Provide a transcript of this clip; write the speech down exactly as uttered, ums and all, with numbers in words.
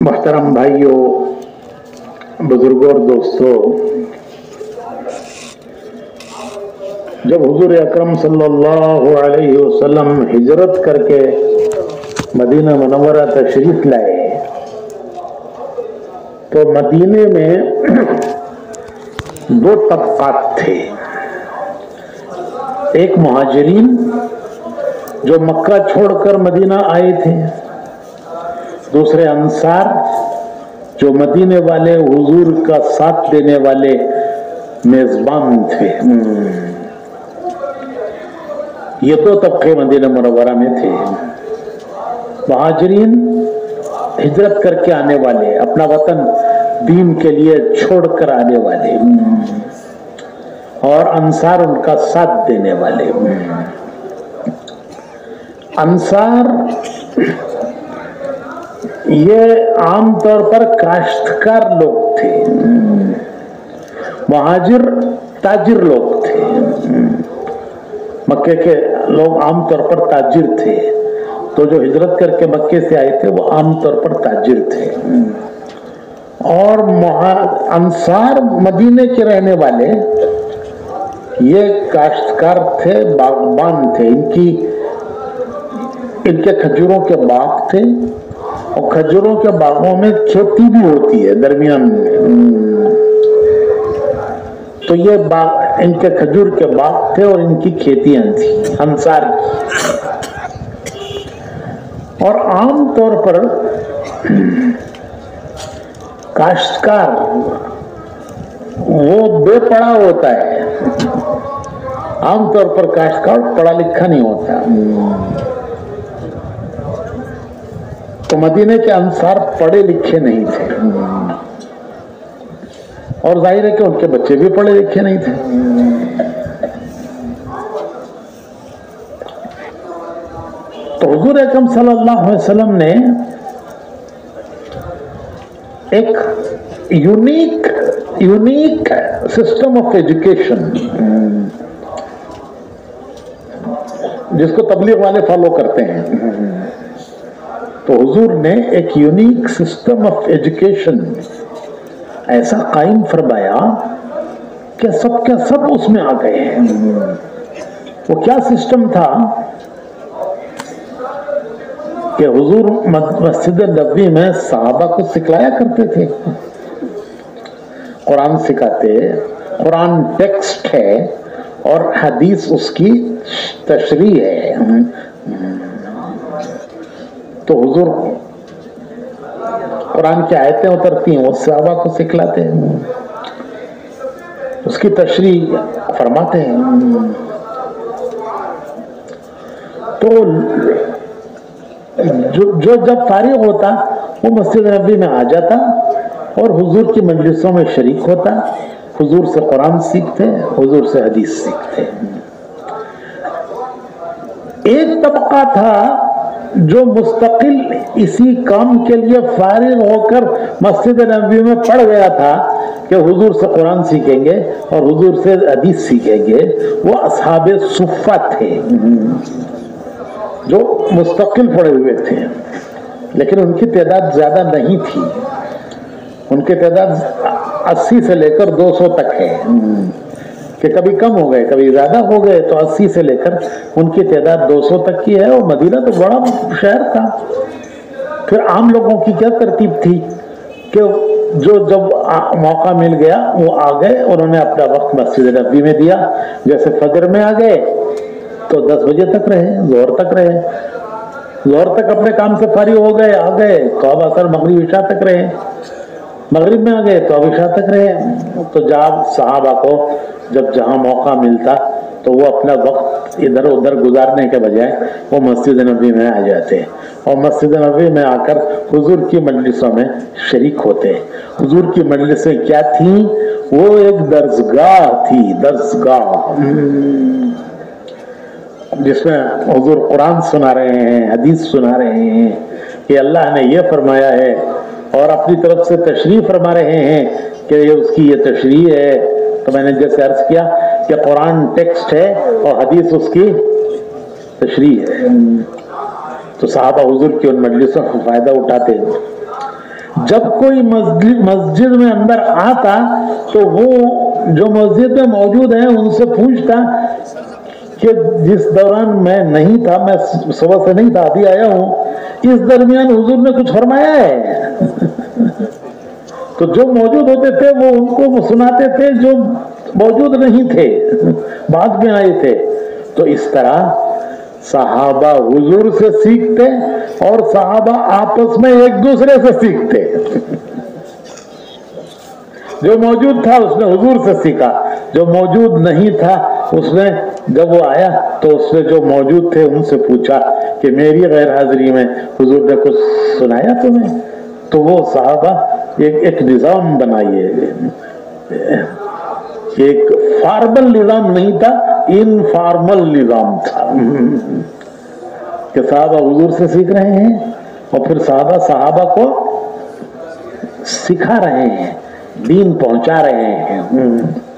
محترم بھائیوں، بزرگوں اور دوستوں، جب حضور اکرم صلی اللہ علیہ وسلم ہجرت کر کے مدینہ منورہ تشریف لائے تو مدینے میں دو طبقات تھے۔ ایک مہاجرین جو مکہ چھوڑ کر مدینہ آئے تھے، دوسرے انصار جو مدینے والے حضور کا ساتھ دینے والے میزبان تھے۔ یہ دو طبقے مدینہ منورہ میں تھے۔ مہاجرین ہجرت کر کے آنے والے، اپنا وطن دین کے لیے چھوڑ کر آنے والے، اور انصار ان کا ساتھ دینے والے۔ انصار یہ عام طور پر کاشتکار لوگ تھے، مہاجر تاجر لوگ تھے۔ مکے کے لوگ عام طور پر تاجر تھے، تو جو ہجرت کر کے مکے سے آئے تھے وہ عام طور پر تاجر تھے۔ اور انصار مدینے کے رہنے والے یہ کاشتکار تھے، باغبان تھے۔ ان کی ان کے کھجوروں کے باغ تھے، اور کھجوروں کے باغوں میں کھیتی بھی ہوتی ہے درمیان میں۔ تو یہ باغ ان کے کھجور کے باغ تھے اور ان کی کھیتیاں تھیں انصار کی۔ اور عام طور پر کاشتکار وہ بے پڑھا ہوتا ہے، عام طور پر کاشتکار پڑھا لکھا نہیں ہوتا۔ تو مدینے کے انصار پڑھے لکھے نہیں تھے، اور ظاہر ہے کہ ان کے بچے بھی پڑھے لکھے نہیں تھے۔ تو حضور اکرم صلی اللہ علیہ وسلم نے ایک unique unique system of education, جس کو تبلیغ والے فالو کرتے ہیں، تو حضور نے ایک یونیک سسٹم آف ایجوکیشن ایسا قائم فرمایا کہ سب کے سب اس میں آ گئے ہیں۔ وہ کیا سسٹم تھا کہ حضور مسجد نبوی میں صحابہ کو سکھلایا کرتے تھے، قرآن سکھاتے، قرآن ٹیکسٹ ہے اور حدیث اس کی تشریح ہے۔ تو حضور قرآن کی آیتیں اترتی ہیں، وہ صحابہ کو سکھلاتے ہیں، اس کی تشریح فرماتے ہیں۔ تو جو, جو جب فارغ ہوتا وہ مسجد نبوی میں آ جاتا اور حضور کی مجلسوں میں شریک ہوتا، حضور سے قرآن سیکھتے، حضور سے حدیث سیکھتے۔ ایک طبقہ تھا جو مستقل اسی کام کے لیے فارغ ہو کر مسجد نبوی میں پڑھ گیا تھا کہ حضور سے قرآن سیکھیں گے اور حضور سے حدیث سیکھیں گے۔ وہ اصحاب صفہ تھے جو مستقل پڑے ہوئے تھے، لیکن ان کی تعداد زیادہ نہیں تھی۔ ان کی تعداد اسی سے لے کر دو سو تک ہے، کہ کبھی کم ہو گئے کبھی زیادہ ہو گئے، تو اسی سے لے کر ان کی تعداد دو سو تک کی ہے۔ اور مدینہ تو بڑا شہر تھا۔ پھر عام لوگوں کی کیا ترتیب تھی کہ جو جب موقع مل گیا وہ آ گئے، انہوں نے اپنا وقت مسجد نبوی میں دیا۔ جیسے فجر میں آ گئے تو دس بجے تک رہے، ظہر تک رہے، ظہر تک اپنے کام سے فارغ ہو گئے، آ گئے تو اب اثر مغرب عشاء تک رہے، مغرب میں آ گئے تو اب عشاء تک رہے۔ تو جب صحابہ کو جب جہاں موقع ملتا تو وہ اپنا وقت ادھر ادھر گزارنے کے بجائے وہ مسجد نبوی میں آ جاتے، اور مسجد نبوی میں آ کر حضور کی مجلسوں میں شریک ہوتے۔ حضور کی مجلسیں کیا تھیں؟ وہ ایک درسگاہ تھی، درسگاہ جس میں حضور قرآن سنا رہے ہیں، حدیث سنا رہے ہیں کہ اللہ نے یہ فرمایا ہے، اور اپنی طرف سے تشریح فرما رہے ہیں کہ یہ اس کی یہ تشریح ہے۔ تو میں نے جیسے عرض کیا کہ قرآن ٹیکسٹ ہے اور حدیث اس کی تشریح ہے۔ تو صحابہ حضور کی ان مجلسوں کا فائدہ اٹھاتے ہیں۔ जब कोई मस्जिद मस्जिद में अंदर आता तो वो जो मस्जिद में मौजूद है उनसे पूछता कि जिस दौरान मैं नहीं था, मैं सुबह से नहीं था, अभी आया हूँ, इस दरमियान हुजूर ने कुछ फरमाया है? तो जो मौजूद होते थे वो उनको वो सुनाते थे जो मौजूद नहीं थे, बाद में आए थे। तो इस तरह सहाबा हुजूर से सीखते और सहाबा आपस में एक दूसरे से सीखते। जो मौजूद था उसने हुजूर से सीखा, जो मौजूद नहीं था उसने जब वो आया तो उसने जो मौजूद थे उनसे पूछा कि मेरी गैर हाजिरी में हुजूर ने कुछ सुनाया तुम्हें? तो वो सहाबा एक एक निजाम बनाइए, एक फॉर्मल निजाम नहीं था, इनफॉर्मल निजाम था कि सहाबा हुजूर से सीख रहे हैं और फिर सहाबा सहाबा को सिखा रहे हैं, दीन पहुंचा रहे हैं।